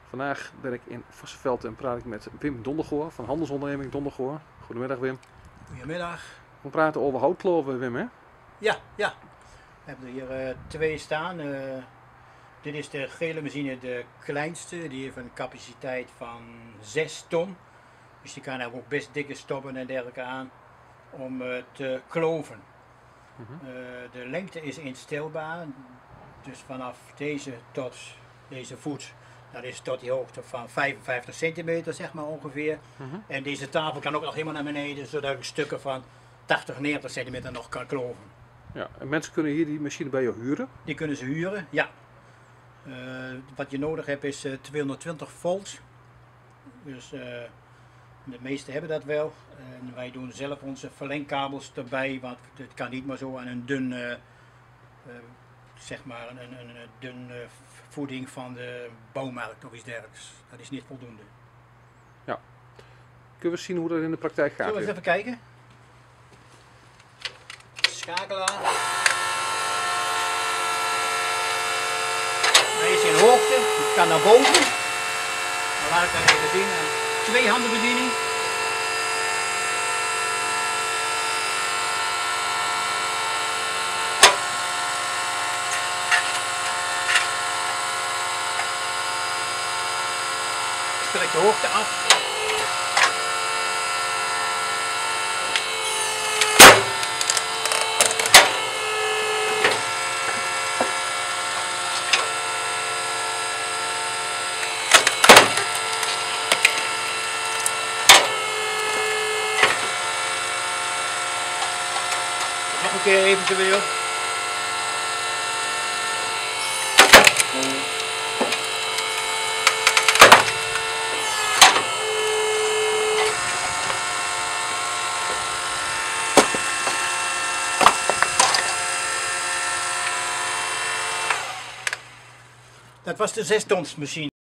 Vandaag ben ik in Varsseveld en praat ik met Wim Dondergoor van handelsonderneming Dondergoor. Goedemiddag Wim. Goedemiddag. We praten over houtkloven, Wim, hè? Ja. We hebben er hier twee staan. Dit is de gele machine, de kleinste. Die heeft een capaciteit van 6 ton. Dus die kan ook best dikke stoppen en dergelijke aan om te kloven. De lengte is instelbaar. Dus vanaf deze tot deze voet. Dat is tot die hoogte van 55 centimeter, zeg maar ongeveer. En deze tafel kan ook nog helemaal naar beneden, zodat ik stukken van 80, 90 centimeter nog kan kloven. Ja, en mensen kunnen hier die machine bij jou huren? Die kunnen ze huren, ja. Wat je nodig hebt is 220 volt. Dus de meesten hebben dat wel. En wij doen zelf onze verlengkabels erbij, want het kan niet maar zo aan een dun, zeg maar een dun voeding van de bouwmarkt of iets dergelijks. Dat is niet voldoende. Ja. Kunnen we zien hoe dat in de praktijk gaat? Zullen we eens even kijken? Schakelaar. Hij is in hoogte, het kan naar boven. Dan laat ik dat even zien. Een tweehandenbediening. Strek de hoogte af. Nog een keer eventueel. Dat was de 6 tons machine.